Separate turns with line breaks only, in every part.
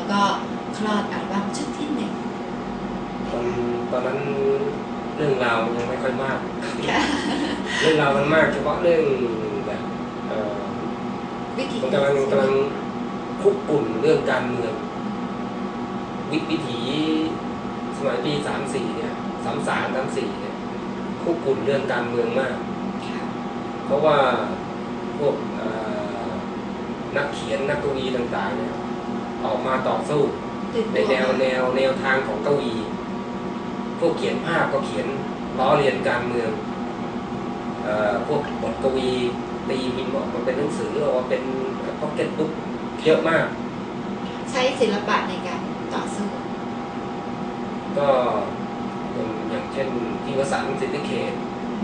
แล้วก็คลอดอัลบั้มชุดที่1
ตอนนั้นเรื่องราวมันยังไม่ค่อยมาก เรื่องราวมันมากเฉพาะเรื่องแบบมันกำลังคุกกุ่นเรื่องการเมืองวิถีสมัยปี34เนี่ย33-34เนี่ยคุกกุ่นเรื่องการเมืองมากเพราะว่าพวกนักเขียนนักกวีต่างๆเนี่ยออกมาต่อสู้ในแนวทางของกวีพวกเขียนภาพก็เขียนล้อเลียนการเมืองพวกบทกวีตีพิมพ์ออกมาเป็นหนังสือออกมาเป็นพ็อกเก็ตบุ๊กเยอะมาก
ใช้ศิลปะในการต่อสู้
ก็อย่างเช่นที่วสันต์สิทธิเขต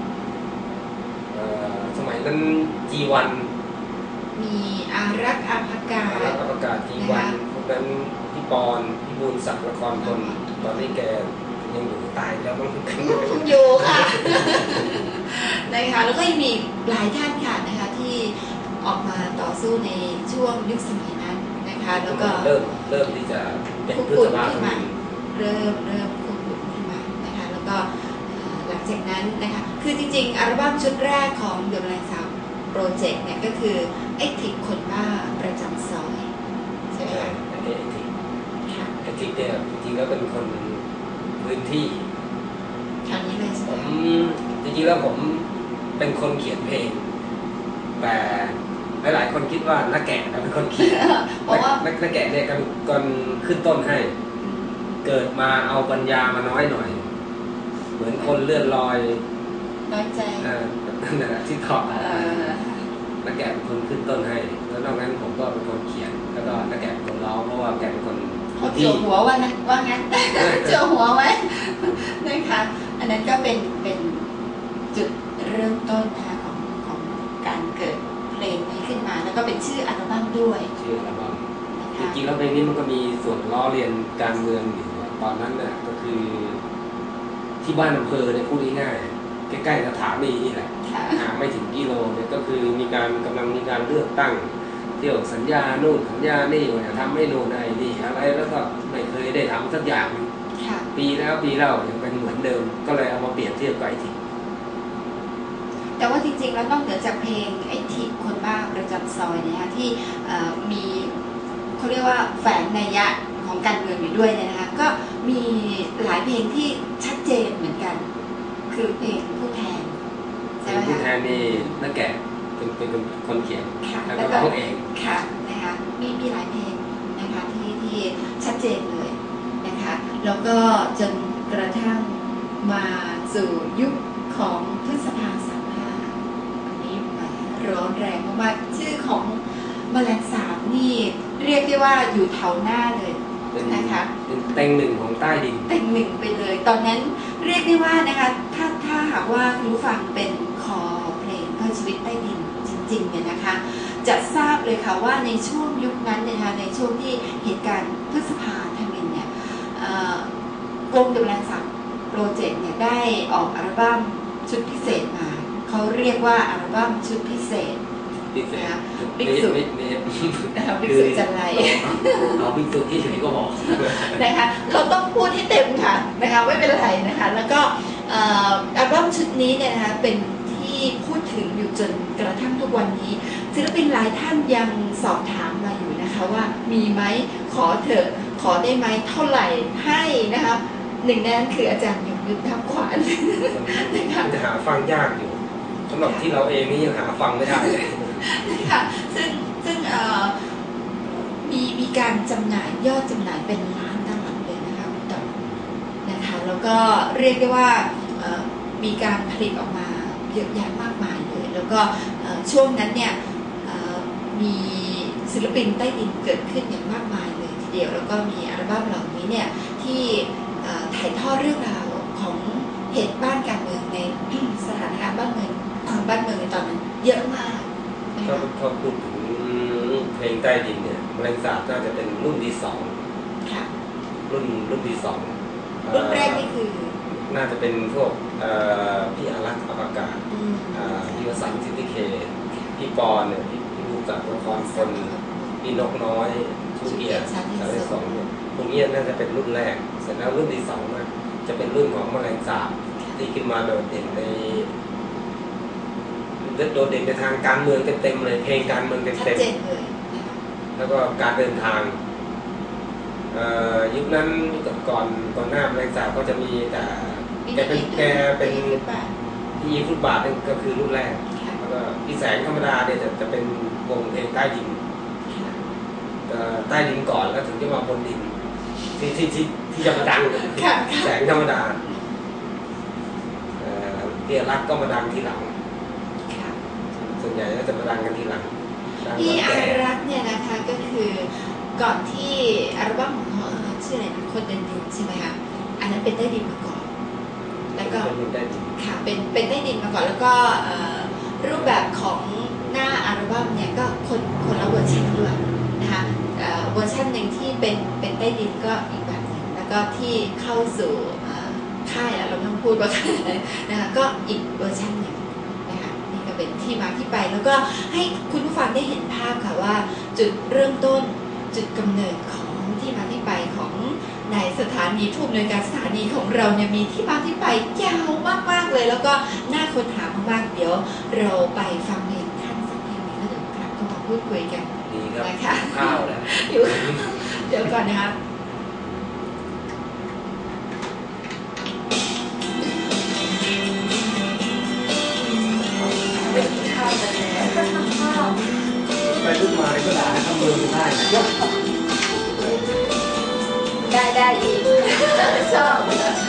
สมัยนั้นG1
มีอารักษ์อภกาศ
G1พวกนั้นพี่ปอนพี่บูลศักดิ์ละครพลตอนนี้แกยังอยู่ใต้แล้วมั้ง
อยู่ค่ะนะคะแล้วก็ยังมีหลายท่านค่ะนะคะที่ออกมาต่อสู้ในช่วงยุคสมัยนั้นนะคะแล้วก็
เริ่มที่จะเป็นพฤษภาคม
เริ่มคุกคุ่นขึ้นมานะคะแล้วก็หลังจากนั้นนะคะคือจริงๆอัลบั้มชุดแรกของ The Black Sound Project เนี่ยก็คือไอ้ทิกคนบ้าประจำซอยใช่ไหมคะ
ไอ้ทิกเนี่ยจริงๆแล้วเป็นคนพื้นที่
ทางนี้เลยใช่ไหม
จริงๆแล้วผมเป็นคนเขียนเพลงแต่หลายๆคนคิดว่าน้าแก่เป็นคนเขียนเพราะว่าน้าแก่เนี่ยกันขึ้นต้นให้เกิดมาเอาปัญญามาน้อยหน่อยเหมือนคนเลื่อนลอย
น้อยใจ
นั่นแหละที่ถอดน้าแก่เป็นคนขึ้นต้นให้แล้วนอกนั้นผมก็เป็นคนเขียนแล้วก็น้าแก่เป็นคนร้องเพราะว่าแกเป็นคน
เขาเจียวหัวว่างั้นเจียวหัวไว้นะคะอันนั้นก็เป็นจุดเริ่มต้นนะคะของการเกิดเพลงนี้ขึ้นมาแล้วก็เป็นชื่ออัลบั้มด้วย
ชื่ออัลบั้มจริงๆแล้วเพลงนี้มันก็มีส่วนล้อเลียนการเมืองอยู่ตอนนั้นน่ะก็คือที่บ้านอำเภอเนี่ยพูดง่ายๆใกล้ๆสถานีนี่แหละไม่ถึงกิโลเนี่ยก็คือกำลังมีการเลือกตั้งเที่ยวสัญญาโน่นสัญญานี่ว่าทำไม่โน่นอะไรนี่อะไรแล้วก็ไม่เคยได้ทำสักอย่างปีแล้วยังเป็นเหมือนเดิมก็เลยเอามาเปรียบเทียบกับไอ้ทิก
แต่ว่าจริงๆแล้วนอกเหนือจากเพลงไอ้ทิกคนบ้าประจำซอยเนี่ยที่มีเขาเรียกว่าแฝงนัยยะของการเมืองอยู่ด้วยเนี่ยนะคะก็มีหลายเพลงที่ชัดเจนเหมือนกันคือเพลงผู้แทนใช่ไหมคะ
ผู้แทนนี่น้าแก่เป็นคนเขียนแล้วก็ร้องเอง
ค่ะนะคะมีหลายเพลงนะคะที่ชัดเจนเลยนะคะแล้วก็จนกระทั่งมาสู่ยุคของพฤษภา35อันนี้ร้อนแรงมากๆชื่อของแมลงสาบนี่เรียกได้ว่าอยู่แถวหน้าเลยนะคะ
เป็นเต็งหนึ่งของใต้ดิน
เต็งหนึ่งไปเลยตอนนั้นเรียกได้ว่านะคะถ้าหากว่ารู้ฟังเป็นคอเพลงเพื่อชีวิตใต้ดินจริงๆเนี่ยนะคะจะทราบเลยค่ะว่าในช่วงยุคนั้นนะคะในช่วงที่เหตุการณ์พฤษภาธมิฬเนี่ยวง The Black Sound Project เนี่ยได้ออกอัลบั้มชุดพิเศษมาเขาเรียกว่าอัลบั้มชุดพิเศษ
นะคะ
บิ๊กสุจันไร
เอาบิ๊กสุที่ไหนก็บอก
นะคะเราต้องพูดให้เต็มค่ะนะคะไม่เป็นไรนะคะแล้วก็อัลบั้มชุดนี้เนี่ยนะคะเป็นที่พูดถึงอยู่จนกระทั่งทุกวันนี้ศิลปินหลายท่านยังสอบถามมาอยู่นะคะว่ามีไหมขอเถอะขอได้ไหมเท่าไหร่ให้นะคะหนึ่งในนั้นคืออาจารย์ยงยุทธทัพขวัญ
นะคะจะหาฟังยากอยู่สำหรับที่เราเองนี่ยังหาฟังไม่ได้เลย
ค่ะซึ่งมีการจำหน่ายยอดจำหน่ายเป็นล้านตลับเลยนะคะคุณต่อนะคะแล้วก็เรียกได้ว่ามีการผลิตออกมาเยอะแยะมากมายเลยแล้วก็ช่วงนั้นเนี่ยมีศิลปินใต้ดินเกิดขึ้นอย่างมากมายเลยทีเดียวแล้วก็มีอัลบั้มเหล่านี้เนี่ยที่ถ่ายทอดเรื่องราวของเหตุบ้านการเมืองในสถานการณ์บ้านเมืองในตอนนั้นเยอะมาก
ถ้าพูดถึงเพลงใต้ดินเนี่ยแมลงสาบน่าจะเป็นรุ่นที่2
ค่ะ
รุ่นที่2
รุ่นแรกนี่คือ
น่าจะเป็นพวกพี่อารักษ์อภกาศพี่วสันต์สิทธิเขตพี่ปอนเนี่ยพี่บูจักรละครคนพี่นกน้อยชูเกียรติชาติที่2 นี้น่าจะเป็นรุ่นแรกเสร็จแล้วรุ่นที่สองจะเป็นรุ่นของแมลงสาบที่ขึ้นมาโดดเด่นในทางการเมืองเต็มๆเลยเพลงการเมือง
ชัด
เต็ม
เจนเลยนะคะ
ๆแล้วก็การเดินทางยุคนั้นก่อนหน้าแมลงสาบก็จะมีแต่แกเป็นที่ฟุตบาทนั่นก็คือรุ่นแรกแล้วก็พี่แสงธรรมดาเนี่ยจะเป็นวงเพลงใต้ดินใต้ดินก่อนแล้วถึงจะมาบนดินที่จะมาดังแสงธรรมดาเตี้ยรักก็มาดังทีหลังส่วนใหญ่ก็จะมาดังกันทีหลัง
พี่อารักษ์เนี่ยนะคะก็คือก่อนที่อัลบั้มของเขาชื่ออะไรนะคนเดินดินใช่ไหมคะอันนั้นเป็นใต้ดินมาก่อนแล้วก็ค่ะเป็นใต้ดินมาก่อนแล้วก็รูปแบบของหน้าอัลบั้มเนี่ยก็คนละเวอร์ชันด้วยนะคะเวอร์ชันหนึ่งที่เป็นใต้ดินก็อีกแบบหนึ่งแล้วก็ที่เข้าสู่ค่ายเราต้องพูดว่านะคะก็อีกเวอร์ชันหนึ่งนะคะนี่ก็เป็นที่มาที่ไปแล้วก็ให้คุณผู้ฟังได้เห็นภาพค่ะว่าจุดเริ่มต้นจุดกำเนิดของที่มาที่ไปของในสถานีผู้อำนวยการสถานีของเราเนี่ยมีที่มาที่ไปยาวมากๆเลยแล้วก็น่าค้นหามากๆเดี๋ยวเราไปฟังเพลงท่านสักเพลงหนึ่งแล้วเดี๋ยวกลับก็มาพูดคุยกัน
ดีครับ
นะคะ
ข้าวแล้ว
เดี๋ยวก่อนนะคะไม่กินข้าวกันแล้วก็ทำข้าว
ไปทุกมาเลยก็ด่าให้ทำมือได้นะ
ได้อีกชอบ